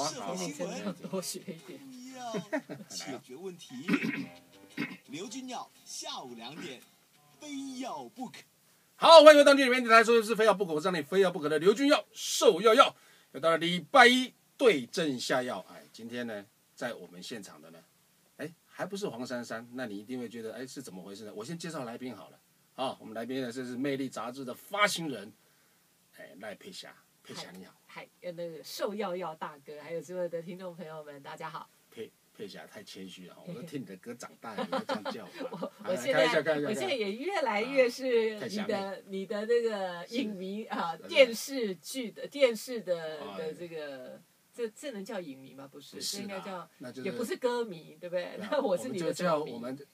啊， 好， 你真的多学一点。 要解决问题。刘君耀下午2点，非要不可。 好，欢迎回到《里面电台》，说的是非要不可，我是让你非要不可的刘君耀，瘦要，又到了礼拜一对症下药。哎，今天呢，在我们现场的呢，哎，还不是黄珊珊，那你一定会觉得，哎，是怎么回事呢？我先介绍来宾好了。啊，我们来宾呢，这是《魅力》杂志的发行人，哎，赖佩霞，佩霞你好。 嗨，那个瘦要大哥，还有所有的听众朋友们，大家好。 佩霞太谦虚了，我都听你的歌长大了，你要这样叫我。 我现在也越来越是你的那个影迷啊，电视的这个，这能叫影迷吗？不是，这应该叫，也不是歌迷，对不对？那我是你的就叫我们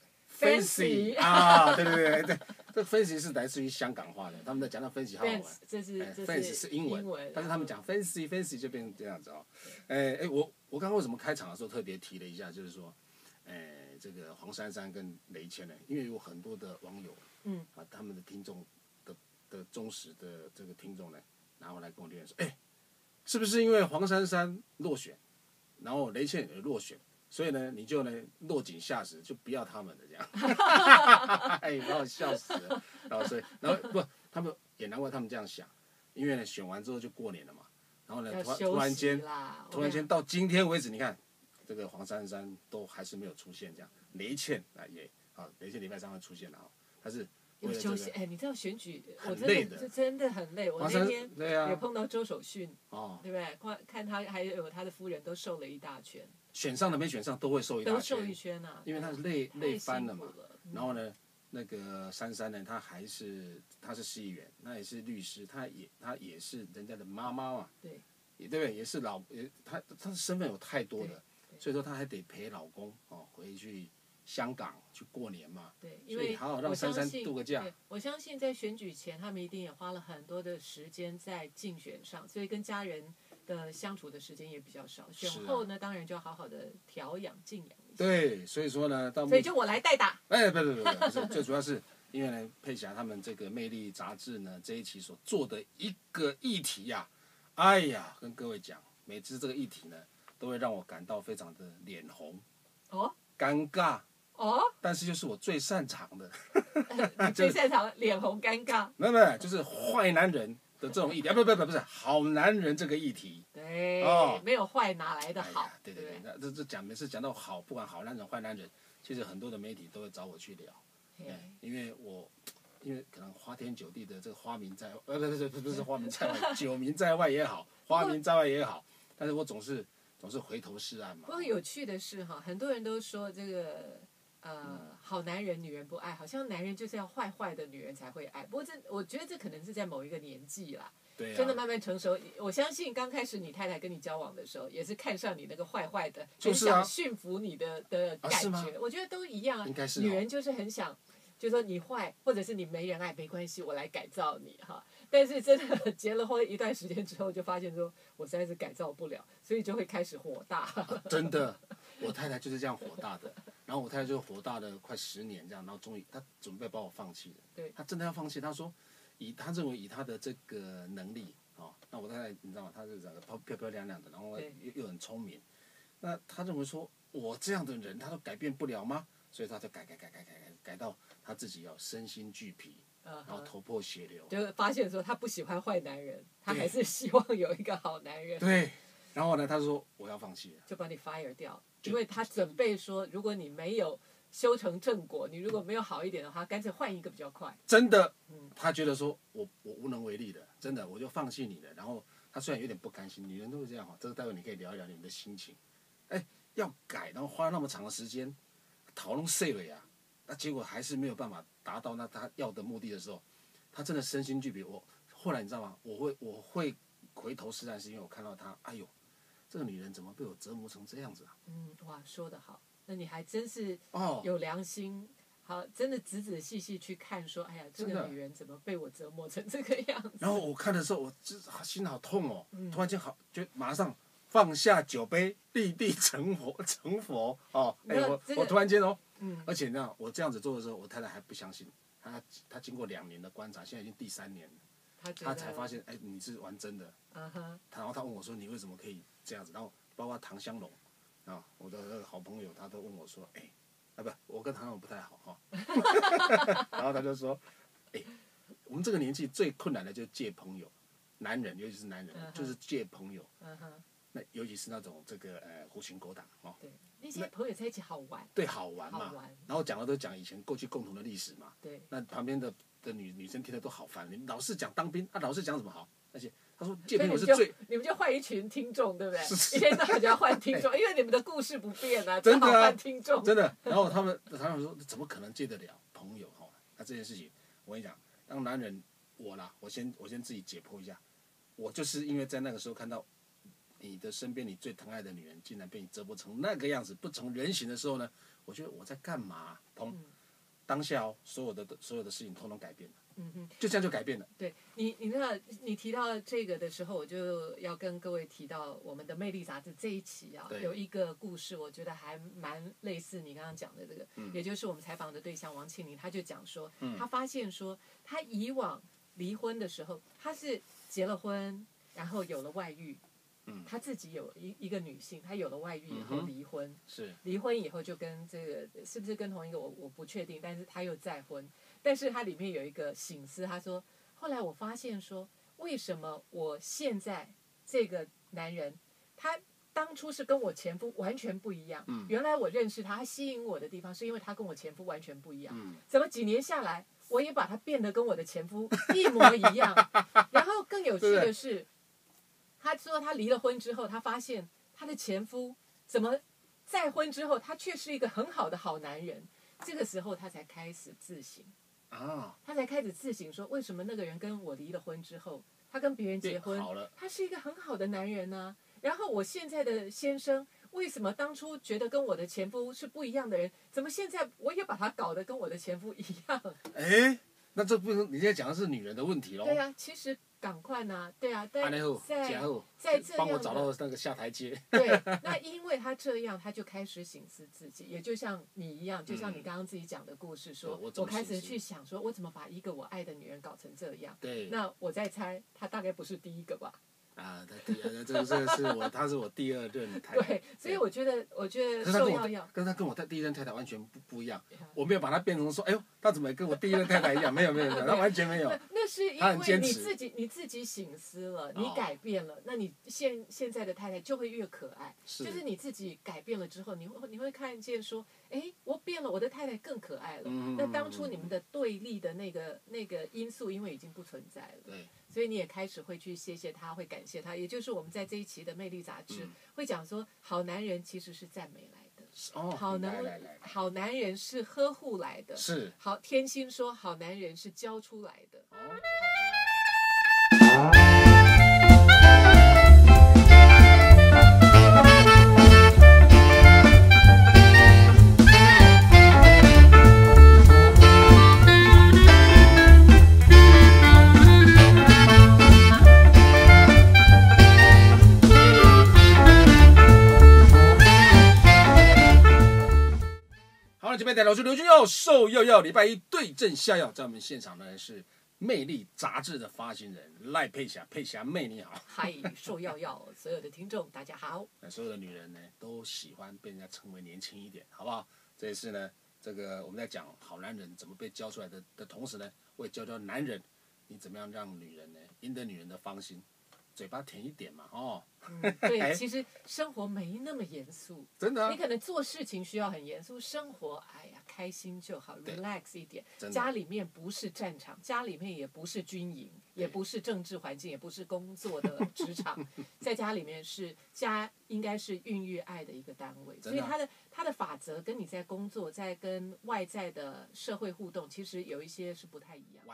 fancy 啊，对，这 fancy 是来自于香港话的，他们在讲到 fancy 好玩， 这是 fancy 是英文，但是他们讲 fancy 就变成这样子哦。我刚刚为什么开场的时候特别提了一下，就是说，这个黄珊珊跟雷谦呢，因为有很多的网友，他们的听众的忠实的这个听众呢，然后来跟我留言说，是不是因为黄珊珊落选，然后雷谦也落选？所以呢，你就呢落井下石，就不要他们的这样，把我笑死了。然后不，他们也难怪他们这样想，因为呢选完之后就过年了嘛，然后呢突然间到今天为止，你看这个黄珊珊都还是没有出现，这样雷倩雷倩礼拜3会出现了啊，他是有休息。你知道选举我真的很累，我那天也碰到周守训，对不对？看他还有他的夫人都瘦了一大圈。选上的没选上都会瘦一大圈， 都瘦一圈啊， 因为他是累翻了嘛。然后呢，那个珊珊呢，他是市议员，那也是律师，他也是人家的妈妈嘛，对不对？也是他的身份有太多的，所以说他还得陪老公回去香港去过年嘛。对， 因为好好让珊珊度个假。 我相信在选举前，他们一定也花了很多的时间在竞选上，所以跟家人的相处的时间也比较少。选后呢，当然就要好好的调养静养一下。 对，所以说呢， 所以就我来代打。 不，最主要是因为呢，佩霞他们这个《魅力》杂志呢这一期所做的一个议题呀，跟各位讲，每次这个议题呢，都会让我感到非常的脸红，尴尬。但是就是我最擅长的。 你最擅长脸红尴尬？ 没有，就是坏男人的这种议题不是好男人这个议题。 对，没有坏哪来的好？ 对，那每次讲到好，不管好男人坏男人，其实很多的媒体都会找我去聊。因为可能花天酒地的这个花名在不是花名在外，酒名在外也好，花名在外也好，但是我总是回头是岸嘛。 不过有趣的是很多人都说这个。好男人女人不爱，好像男人就是要坏的女人才会爱。不过我觉得这可能是在某一个年纪啦，真的慢慢成熟。我相信刚开始你太太跟你交往的时候，也是看上你那个坏的，很想驯服你的感觉。我觉得都一样啊， 应该是女人就是很想，就说你坏，或者是你没人爱，没关系，我来改造你哈。但是真的结了婚一段时间之后，就发现说我实在是改造不了，所以就会开始火大。 真的，我太太就是这样火大的。然后我太太就火大了快10年这样，然后终于她准备把我放弃了。对，她真的要放弃。她说，她认为以她的这个能力那我太太你知道吗？她是整个漂漂亮亮的，然后又很聪明。那她认为说我这样的人她都改变不了吗？所以她就改到她自己要身心俱疲。然后头破血流， 就发现说他不喜欢坏男人，他还是希望有一个好男人。 对，然后呢，他说我要放弃了， 就把你 fire 掉，因为他准备说，如果你没有修成正果，你如果没有好一点的话，干脆换一个比较快。 真的，他觉得说我无能为力的，真的我就放弃你了。然后他虽然有点不甘心，女人都是这样这个待会你可以聊一聊你们的心情。要改，然后花那么长的时间讨论谁了呀？那结果还是没有办法达到他要的目的的时候，他真的身心俱疲。后来你知道吗？我会回头是岸，是因为我看到他，这个女人怎么被我折磨成这样子啊？ 哇，说得好，那你还真是有良心，好，真的仔仔细细去看，说，这个女人怎么被我折磨成这个样子？ 然后我看的时候，我心好痛哦，突然间就马上放下酒杯，立地成佛我突然间而且呢，我这样子做的时候，我太太还不相信，她经过2年的观察，现在已经第3年了，她才发现，你是玩真的。然后她问我说，你为什么可以这样子？然后包括唐香龙啊，我的那个好朋友，他都问我说，不，我跟唐香龙不太好哈。然后他就说，我们这个年纪最困难的就是借朋友，男人尤其是男人，就是借朋友。那尤其是那种这个狐群狗党哦。 对，那些朋友在一起好玩。 对，好玩嘛。然后讲的都讲以前过去共同的历史嘛。 对。 那旁边的女生听的都好烦，你老是讲当兵啊，老是讲什么好？而且他说借朋友是最， 你们就换一群听众，对不对？一天到晚就要换听众，因为你们的故事不变啊， 真的只好换听众。 真的。然后他们说怎么可能借得了朋友哈？那这件事情，我跟你讲，让男人我先自己解剖一下，我就是因为在那个时候看到你的身边你最疼爱的女人竟然被你折磨成那个样子，不成人形的时候呢，我觉得我在干嘛？当下所有的事情通通改变了。就这样就改变了。 对你知道，你提到这个的时候，我就要跟各位提到我们的《魅力》杂志这一期啊，有一个故事，我觉得还蛮类似你刚刚讲的这个，也就是我们采访的对象王庆龄，他就讲说，他发现说，他以往离婚的时候，他是结了婚，然后有了外遇。他自己有一个女性，她有了外遇以后离婚，离婚以后就跟这个是不是跟同一个我不确定，但是他又再婚，但是他里面有一个省思，他说后来我发现说，为什么我现在这个男人，他当初是跟我前夫完全不一样，原来我认识他吸引我的地方是因为他跟我前夫完全不一样，怎么几年下来我也把他变得跟我的前夫一模一样，然后更有趣的是。他说他离了婚之后，他发现他的前夫怎么再婚之后，他却是一个很好的好男人。这个时候他才开始自省他才开始自省说，为什么那个人跟我离了婚之后，他跟别人结婚，他是一个很好的男人呢？然后我现在的先生为什么当初觉得跟我的前夫是不一样的人，怎么现在我也把他搞得跟我的前夫一样？ 那这不能，你现在讲的是女人的问题喽？ 对啊，其实赶快呢，对啊，在这样帮我找到那个下台阶。 对，那因为他这样，他就开始省思自己，也就像你一样，就像你刚刚自己讲的故事，说我开始去想说，我怎么把一个我爱的女人搞成这样？ 对， 那我在猜，他大概不是第一个吧？ 他是我第二任太太。 对，所以我觉得受要， 跟他跟我第一任太太完全不一样。我没有把他变成说，哎呦，他怎么跟我第一任太太一样？没有，他完全没有。 那是因为你自己省思了，你改变了，那你现在的太太就会越可爱。就是你自己改变了之后，你会看见说，哎，我变了，我的太太更可爱了。那当初你们的对立的那个因素，因为已经不存在了。 对。 所以你也开始会去谢谢他，会感谢他，也就是我们在这一期的《魅力》杂志会讲说，好男人其实是赞美来的，好男人是呵护来的， 是好天心说好男人是教出来的。 这边带老师刘君耀受要礼拜一对症下药，在我们现场呢是《魅力》杂志的发行人赖佩霞妹，你好。 嗨，受要所有的听众大家好。 所有的女人呢都喜欢被人家称为年轻一点，好不好？这也是呢，这个我们在讲好男人怎么被教出来的同时呢，我也教男人你怎么样让女人呢赢得女人的芳心。嘴巴甜一点嘛， 对，其实生活没那么严肃， 真的。 你可能做事情需要很严肃，生活，哎呀，开心就好 ，relax 一点。家里面不是战场，家里面也不是军营，也不是政治环境，也不是工作的职场，在家里面是家，应该是孕育爱的一个单位。所以它的法则跟你在工作，在跟外在的社会互动，其实有一些是不太一样。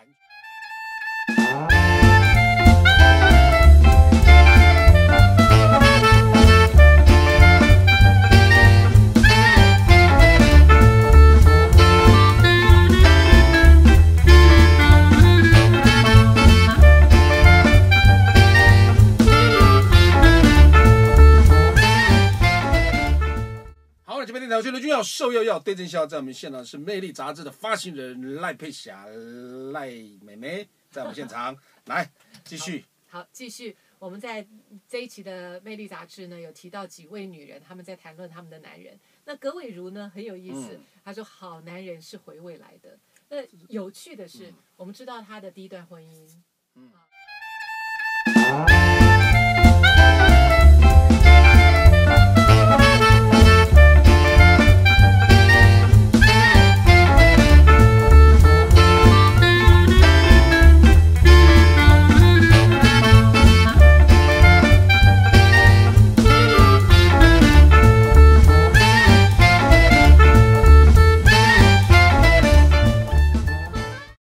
刘君耀受要对症下药，在我们现场是《魅力》杂志的发行人赖佩霞赖妹妹，在我们现场来继续。 好，继续。 我们在这一期的《魅力》杂志呢，有提到几位女人，她们在谈论她们的男人。那葛伟如呢很有意思，她说好男人是回味来的。那有趣的是，我们知道她的第一段婚姻。